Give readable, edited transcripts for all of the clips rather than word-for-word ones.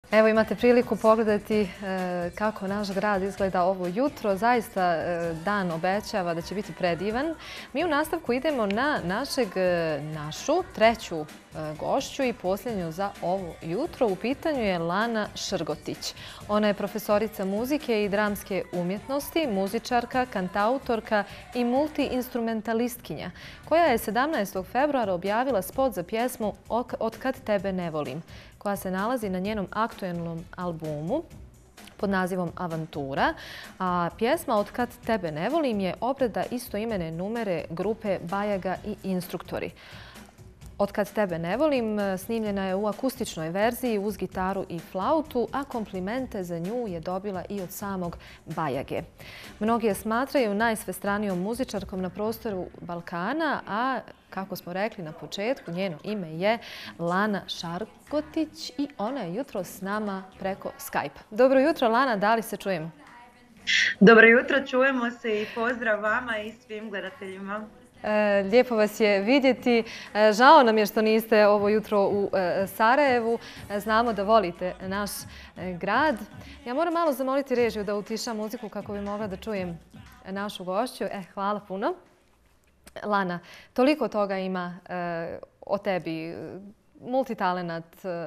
Evo imate priliku pogledati kako naš grad izgleda ovo jutro. Zaista dan obećava da će biti predivan. Mi u nastavku idemo na našu treću gošću i posljednju za ovo jutro. U pitanju je Lana Šrgotić. Ona je profesorica muzike i dramske umjetnosti, muzičarka, kantautorka i multiinstrumentalistkinja, koja je 17. februara objavila spot za pjesmu Od kad tebe ne volim, koja se nalazi na njenom aktualnom albumu pod nazivom Avantura. A pjesma Od kad tebe ne volim je obrada istoimene numere grupe Bajaga i Instruktori. Od kad tebe ne volim snimljena je u akustičnoj verziji uz gitaru i flautu, a komplimente za nju je dobila i od samog Bajage. Mnogi je smatraju najsvestranijom muzičarkom na prostoru Balkana, a kako smo rekli na početku, njeno ime je Lana Šargotić i ona je jutro s nama preko Skype. Dobro jutro, Lana, da li se čujemo? Dobro jutro, čujemo se i pozdrav vama i svim gledateljima. Lijepo vas je vidjeti. Žao nam je što niste ovo jutro u Sarajevu. Znamo da volite naš grad. Ja moram malo zamoliti režiju da utiša muziku kako bi mogla da čujem našu gošću. Hvala puno. Lana, toliko toga ima o tebi. Multitalenat,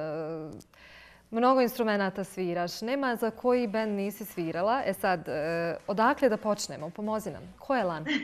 mnogo instrumenata sviraš. Nema za koji bend nisi svirala. Sad, odakle da počnemo? Pomozi nam. Ko je Lana?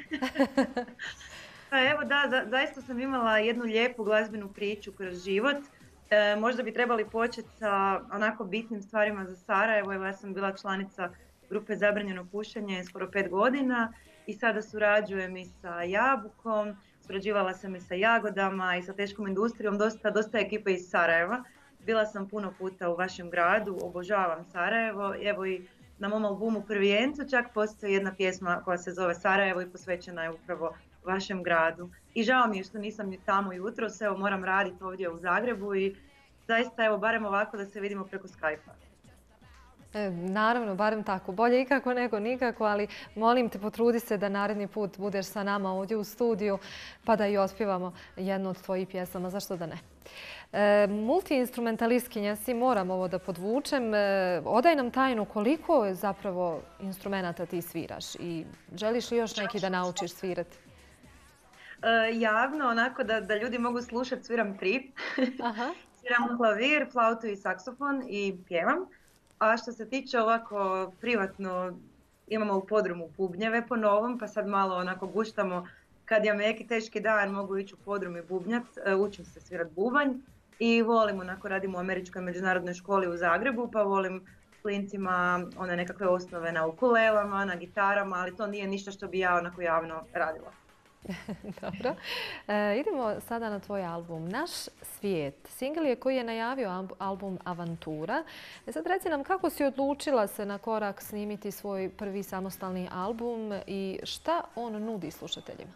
Pa evo da, zaista sam imala jednu lijepu glazbenu priču kroz život. Možda bi trebali početi sa onako bitnim stvarima za Sarajevo. Evo ja sam bila članica grupe Zabranjeno pušenje skoro 5 godina i sada surađujem i sa Jabukom, surađivala sam i sa Jagodama i sa teškom industrijom, dosta ekipa iz Sarajeva. Bila sam puno puta u vašem gradu, obožavam Sarajevo. Evo i na mom albumu Prvi Enco čak postoji jedna pjesma koja se zove Sarajevo i posvećena je upravo vašem gradu. I žao mi je što nisam tamo jutros, evo moram raditi ovdje u Zagrebu i zaista evo barem ovako da se vidimo preko Skype-a. Naravno, barem tako. Bolje ikako nego nikako, ali molim te potrudi se da naredni put budeš sa nama ovdje u studiju pa da i otpjevamo jednu od tvojih pjesama. Zašto da ne? Multiinstrumentalistkinja si, moram ovo da podvučem. Odaj nam tajnu koliko zapravo instrumenata ti sviraš i želiš li još neki da naučiš svirati? Javno, onako da ljudi mogu slušati, sviram 3. Sviram klavir, flautu i saksofon i pjevam. A što se tiče ovako privatno, imamo u podrumu bubnjeve po novom, pa sad malo onako guštamo. Kad je neki teški dan mogu ići u podrum i bubnjat, učim se svirat bubanj i volim, onako radimo u Američkoj međunarodnoj školi u Zagrebu, pa volim klincima one nekakve osnove na ukulelama, na gitarama, ali to nije ništa što bi ja onako javno radila. Dobro. Idemo sada na tvoj album. Naš svijet. Singl je koji je najavio album Avantura. Sad reci nam kako si odlučila se na korak snimiti svoj prvi samostalni album i šta on nudi slušateljima?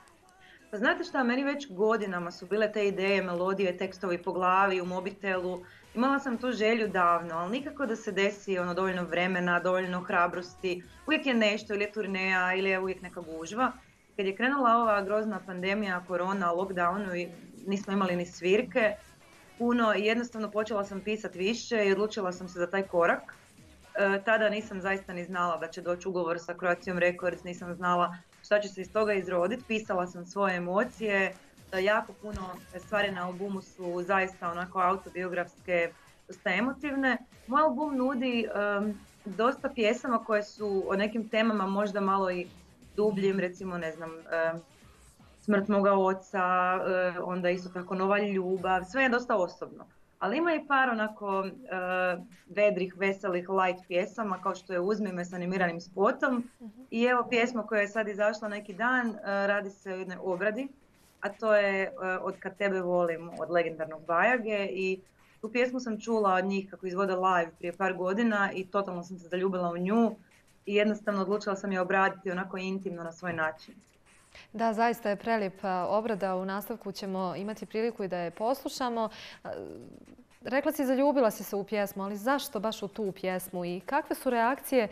Pa znate šta, meni već godinama su bile te ideje, melodije, tekstovi po glavi, u mobitelu. Imala sam tu želju davno, ali nikako da se desi dovoljno vremena, dovoljno hrabrosti. Uvijek je nešto, ili je turneja, ili je uvijek neka gužva. Kad je krenula ova grozna pandemija, korona, lockdownu i nismo imali ni svirke puno i jednostavno počela sam pisati više i odlučila sam se za taj korak. Tada nisam zaista ni znala da će doći ugovor sa Croatium Records, nisam znala šta će se iz toga izroditi. Pisala sam svoje emocije, jako puno stvari na albumu su zaista onako autobiografske, dosta emotivne. Moj album nudi dosta pjesama koje su o nekim temama možda malo i dubljim, recimo, ne znam, smrt moga oca, onda isto tako nova ljubav, sve je dosta osobno. Ali ima i par onako vedrih, veselih, light pjesama, kao što je Uzmi me s animiranim spotom. I evo pjesma koja je sad izašla neki dan, radi se o jednoj obradi, a to je Od kad tebe volim od legendarnog Bajage. I tu pjesmu sam čula od njih kako izvode live prije par godina i totalno sam se zaljubila u nju. I jednostavno odlučila sam je obraditi onako intimno na svoj način. Da, zaista je prelijepa obrada. U nastavku ćemo imati priliku i da je poslušamo. Rekla si, zaljubila si se u pjesmu, ali zašto baš u tu pjesmu i kakve su reakcije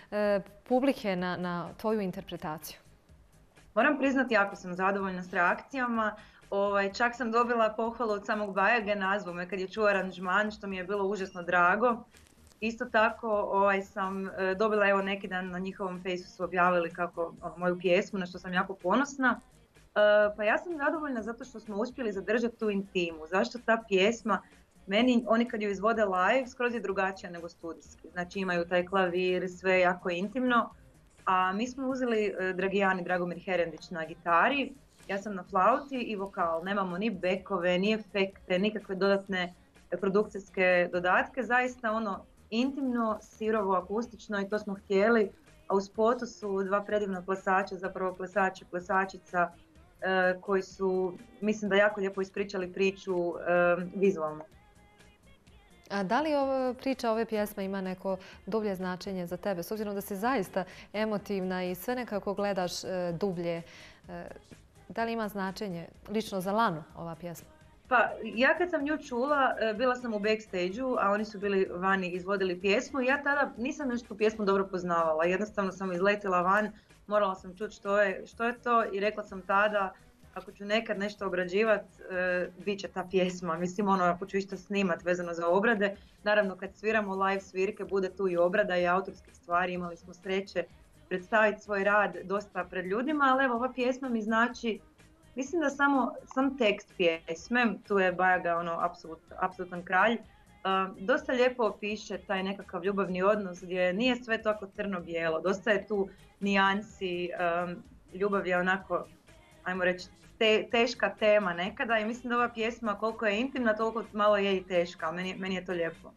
publike na tvoju interpretaciju? Moram priznati, jako sam zadovoljna s reakcijama. Čak sam dobila pohvalu od samog Bajage, nazvao me kad je čuo aranžman, što mi je bilo užasno drago. Isto tako sam dobila, evo neki dan na njihovom fejsu su objavili kako moju pjesmu, na što sam jako ponosna. Pa ja sam zadovoljna zato što smo uspjeli zadržati tu intimu. Zašto ta pjesma, meni, oni kad ju izvode live, skroz je drugačija nego studijski. Znači imaju taj klavir, sve jako intimno. A mi smo uzeli Dragomir Herendić na gitari, ja sam na flauti i vokal. Nemamo ni bekove, ni efekte, nikakve dodatne produkcijske dodatke. Zaista ono intimno, sirovo, akustično i to smo htjeli. A u spotu su dva predivna plesača, zapravo plesač i plesačica koji su, mislim da jako lijepo ispričali priču vizualno. A da li priča ove pjesme ima neko dublje značenje za tebe? S obzirom da si zaista emotivna i sve nekako gledaš dublje, da li ima značenje lično za Lanu ova pjesma? Pa ja kad sam nju čula, bila sam u backstage-u, a oni su bili vani izvodili pjesmu i ja tada nisam nešto pjesmu dobro poznavala. Jednostavno sam izletila van, morala sam čuti što je to i rekla sam tada ako ću nekad nešto obrađivat, bit će ta pjesma. Mislim, ako ću išta snimat vezano za obrade. Naravno, kad sviramo live svirke, bude tu i obrada i autorskih stvari. Imali smo sreće predstaviti svoj rad dosta pred ljudima, ali evo, ova pjesma mi znači, mislim da sam tekst pjesme, tu je Bajaga apsolutan kralj, dosta lijepo opiše taj nekakav ljubavni odnos gdje nije sve tako crno-bijelo, dosta je tu nijansi, ljubav je onako, ajmo reći, teška tema nekada i mislim da ova pjesma koliko je intimna, toliko malo je i teška. Meni je to lijepo.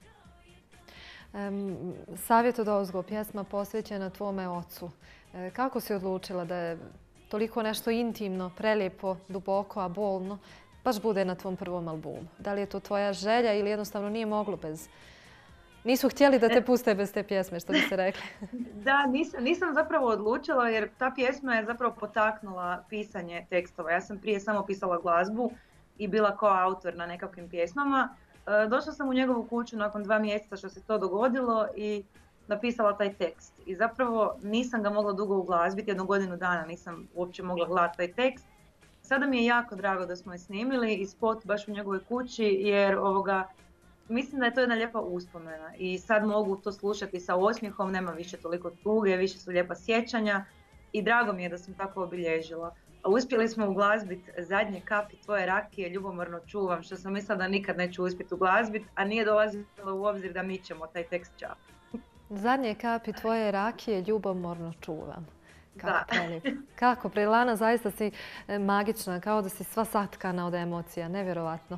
Savjet od ozgo, pjesma posvećena tvome ocu. Kako si odlučila da je toliko nešto intimno, prelijepo, duboko, a bolno, baš bude na tvom prvom albumu? Da li je to tvoja želja ili jednostavno nije moglo bez... Nisu htjeli da te puste bez te pjesme, što bi se rekli. Da, nisam zapravo odlučila jer ta pjesma je zapravo potaknula pisanje tekstova. Ja sam prije samo pisala glazbu i bila kao autor na nekakvim pjesmama. Došla sam u njegovu kuću nakon 2 mjeseca što se to dogodilo i napisala taj tekst. I zapravo nisam ga mogla dugo uglazbiti, 1 godinu dana nisam uopće mogla gledati taj tekst. Sada mi je jako drago da smo je snimili i spot baš u njegovoj kući jer mislim da je to jedna lijepa uspomena i sad mogu to slušati sa osmijehom, nema više toliko tuge, više su lijepa sjećanja i drago mi je da sam tako obilježila. A uspjeli smo uglazbiti Zadnje kapi tvoje rakije, ljubomorno čuvam, što sam mislila da nikad neću uspjeti uglazbiti, a nije dolazilo u obzir da mi ćemo taj tekst čap. Zadnje kapi tvoje rakije, ljubomorno čuvam. Kako Lana, zaista si magična, kao da si sva satkana od emocija, nevjerovatno.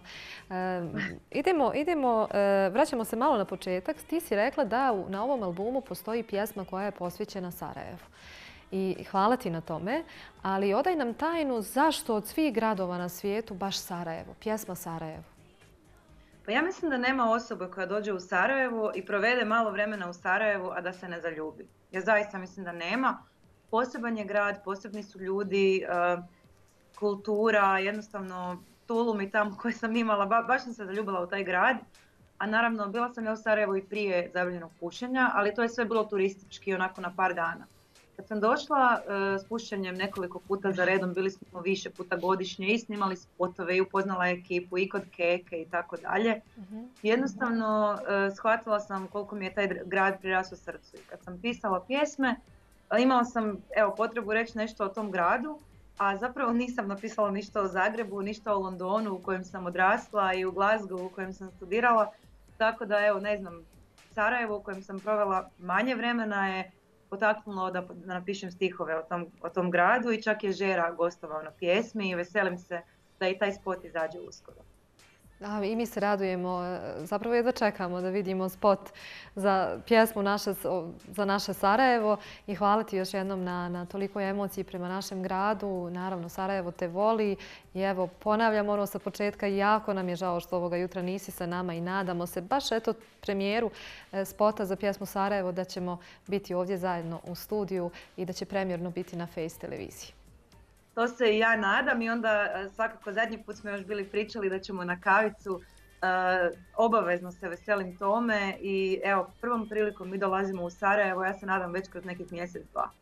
Vraćamo se malo na početak. Ti si rekla da na ovom albumu postoji pjesma koja je posvećena Sarajevu. I hvala ti na tome, ali odaj nam tajnu zašto od svih gradova na svijetu baš Sarajevo, pjesma Sarajevo. Pa ja mislim da nema osobe koja dođe u Sarajevo i provede malo vremena u Sarajevu, a da se ne zaljubi. Ja zaista mislim da nema. Poseban je grad, posebni su ljudi, kultura, jednostavno tulum i tamo koje sam imala, baš sam se zaljubila u taj grad. A naravno, bila sam ja u Sarajevu i prije zabranjenog pušenja, ali to je sve bilo turistički, onako na par dana. Kad sam došla s pušenjem nekoliko puta za redom, bili smo više puta godišnje i snimali spotove i upoznala ekipu i kod Keke i tako dalje. Jednostavno, shvatila sam koliko mi je taj grad prirasao srcu. I kad sam pisala pjesme, imala sam potrebu reći nešto o tom gradu, a zapravo nisam napisala ništa o Zagrebu, ništa o Londonu u kojem sam odrasla i u Glasgowu u kojem sam studirala. Tako da Sarajevo u kojem sam provela manje vremena je potaknulo da napišem stihove o tom gradu i čak je Žera gostovao na pjesmi i veselim se da i taj spot izađe uskoro. I mi se radujemo, zapravo jedva čekamo da vidimo spot za pjesmu za naše Sarajevo i hvala ti još jednom na toliko emociji prema našem gradu. Naravno, Sarajevo te voli i evo, ponavljam sa početka, jako nam je žao što ovoga jutra nisi sa nama i nadamo se baš premijeru spota za pjesmu Sarajevo da ćemo biti ovdje zajedno u studiju i da će premijerno biti na Face televiziji. To se i ja nadam i onda svakako zadnji put smo još bili pričali da ćemo na kavicu. Obavezno se veselim tome i evo prvom prilikom mi dolazimo u Sarajevo, ja se nadam već kroz nekih mjesec, 2.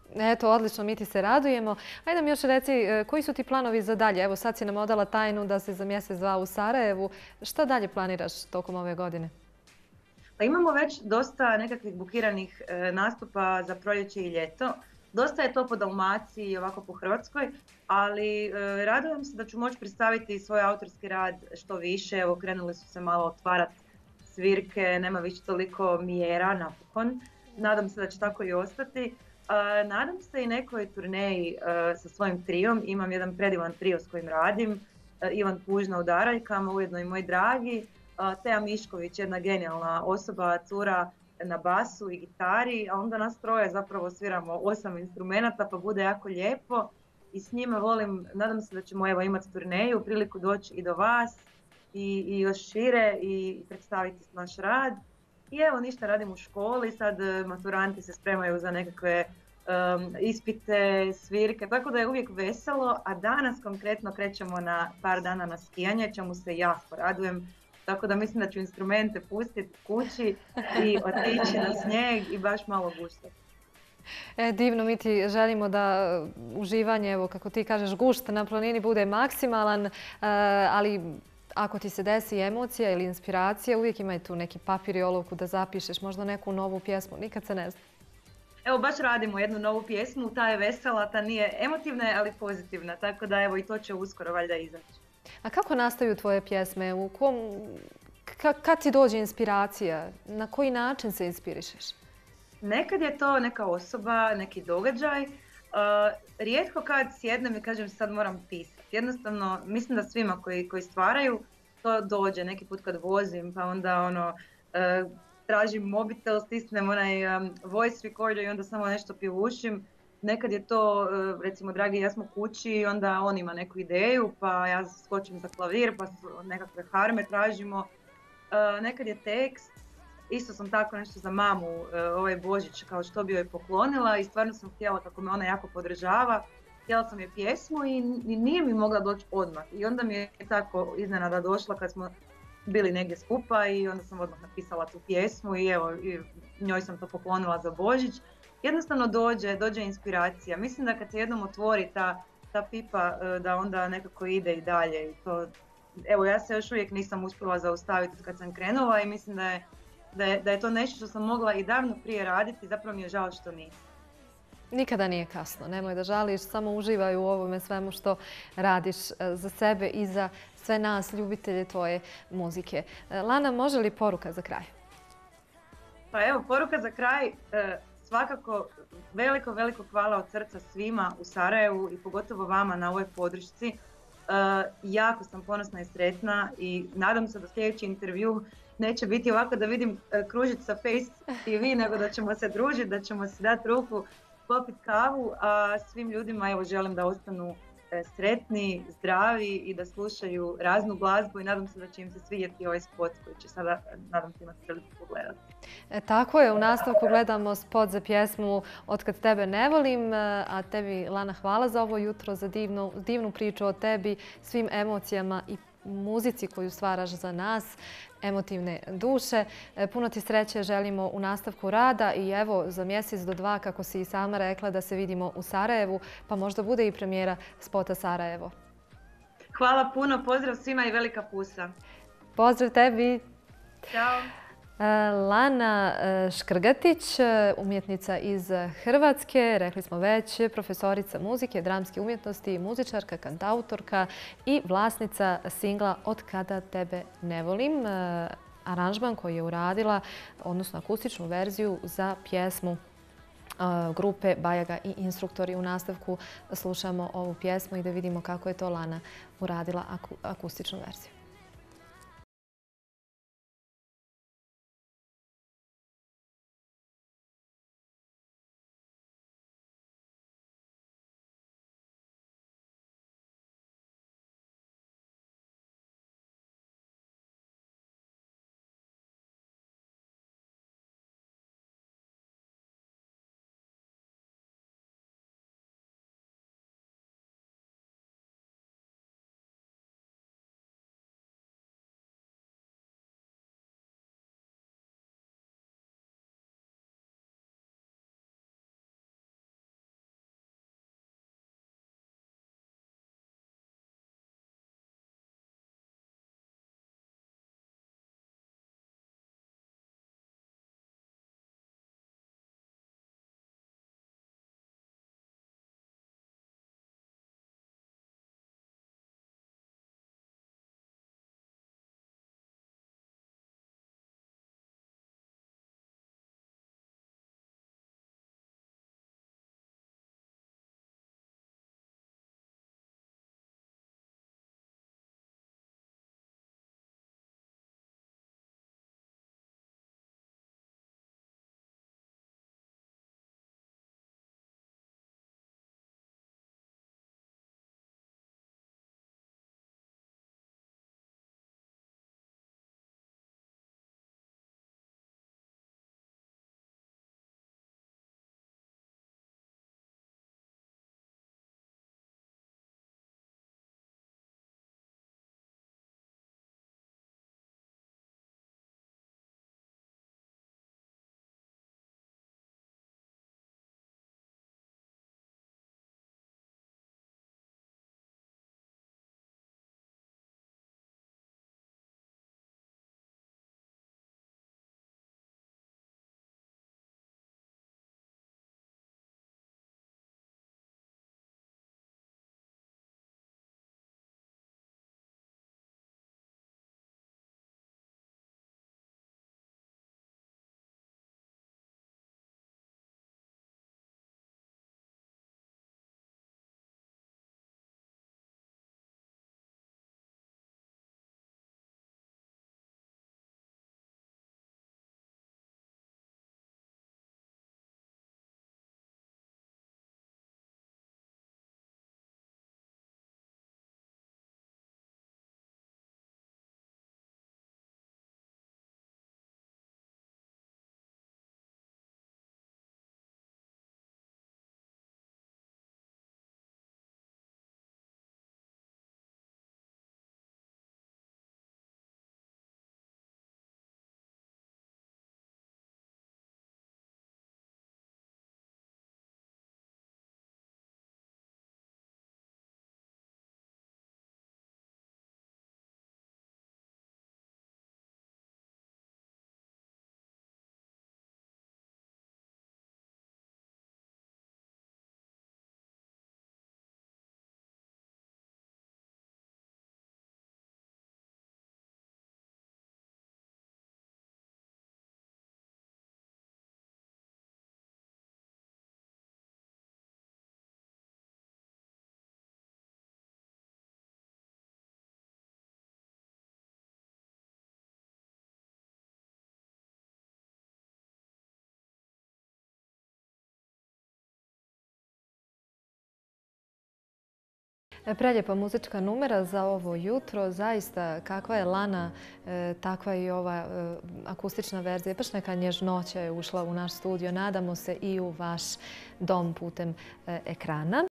Eto, odlično, mi ti se radujemo. Ajde mi još reci, koji su ti planovi za dalje? Evo, sad si nam odala tajnu da si za mjesec, dva u Sarajevu. Šta dalje planiraš tokom ove godine? Pa imamo već dosta nekakvih bukiranih nastupa za proljeće i ljeto. Dosta je to po Dalmaciji i ovako po Hrvatskoj, ali radujem se da ću moći predstaviti svoj autorski rad što više. Evo, krenuli su se malo otvarati svirke, nema više toliko mjera napokon. Nadam se da će tako i ostati. Nadam se i nekoj turneji sa svojim triom. Imam jedan predivan trio s kojim radim. Ivan Pužna u Daraljkama, ujedno i moj dragi. Teja Mišković, jedna genijalna osoba, cura na basu i gitari, a onda nas troje zapravo sviramo 8 instrumenata pa bude jako lijepo i s njima volim, nadam se da ćemo evo imati turneju, priliku doći i do vas i još šire i predstaviti naš rad. I evo ništa, radim u školi, sad maturanti se spremaju za nekakve ispite, svirke, tako da je uvijek veselo, a danas konkretno krećemo na par dana na skijanje, čemu se jako radujem. Tako da mislim da ću instrumente pustiti kući i otići na snijeg i baš malo guštati. Divno, mi ti želimo da uživanje, evo kako ti kažeš, gušt na planini bude maksimalan, ali ako ti se desi emocija ili inspiracija, uvijek imaj tu neki papir i olovku da zapišeš možda neku novu pjesmu, nikad se ne zna. Evo baš radimo jednu novu pjesmu, ta je vesela, ta nije emotivna, ali pozitivna, tako da evo i to će uskoro valjda izaći. A kako nastaju tvoje pjesme? Kad ti dođe inspiracija? Na koji način se inspirišeš? Nekad je to neka osoba, neki događaj. Rijetko kad sjednem i kažem sad moram pisati. Jednostavno, mislim da svima koji stvaraju to dođe. Neki put kad vozim pa onda tražim mobitel, stisnem onaj voice recorder i onda samo nešto pjevušim. Nekad je to, recimo, dragi ja smo kući i onda on ima neku ideju, pa ja skočim za klavir, pa nekakve harme tražimo. Nekad je tekst, isto sam tako nešto za mamu ovaj Božić, kao što bi joj poklonila i stvarno sam htjela, kako me ona jako podržava, htjela sam je pjesmu i nije mi mogla doći odmah. I onda mi je tako iznenada došla kad smo bili negdje skupa i onda sam odmah napisala tu pjesmu i evo, njoj sam to poklonila za Božić. Jednostavno dođe inspiracija. Mislim da kad se jednom otvori ta pipa da onda nekako ide i dalje. I to, evo ja se još uvijek nisam uspjela zaustaviti kad sam krenula i mislim da je to nešto što sam mogla i davno prije raditi, zapravo mi je žao što nisam. Nikada nije kasno, nemoj da žališ, samo uživaj u ovome svemu što radiš za sebe i za sve nas, ljubitelje tvoje muzike. Lana, može li poruka za kraj? Pa evo, poruka za kraj. Svakako veliko hvala od srca svima u Sarajevu i pogotovo vama na ovoj podršci. Jako sam ponosna i sretna i nadam se da sljedeći intervju neće biti ovako da vidim kružić sa Face TV, nego da ćemo se družiti, da ćemo si dati ruku, popiti kavu, a svim ljudima evo želim da ostanu sretni, zdravi i da slušaju raznu glazbu i nadam se da će im se svidjeti ovaj spot koji će sada, nadam se, imati priliku pogledati. Tako je, u nastavku gledamo spot za pjesmu Otkad tebe ne volim, a tebi, Lana, hvala za ovo jutro, za divnu priču o tebi, svim emocijama i muzici koju stvaraš za nas, emotivne duše. Puno ti sreće želimo u nastavku rada i evo za mjesec do dva, kako si i sama rekla, da se vidimo u Sarajevu, pa možda bude i premijera spota Sarajevo. Hvala puno, pozdrav svima i velika pusa. Pozdrav tebi. Ćao. Lana Škrgatić, umjetnica iz Hrvatske, rekli smo već, profesorica muzike, dramske umjetnosti, muzičarka, kantautorka i vlasnica singla Od kada tebe ne volim, aranžman koji je uradila, odnosno akustičnu verziju za pjesmu grupe Bajaga i Instruktori. U nastavku slušamo ovu pjesmu i da vidimo kako je to Lana uradila akustičnu verziju. Preljepa muzička numera za ovo jutro. Zaista, kakva je Lana, takva i ova akustična verzija. Baš neka nježnoća je ušla u naš studio. Nadamo se i u vaš dom putem ekrana.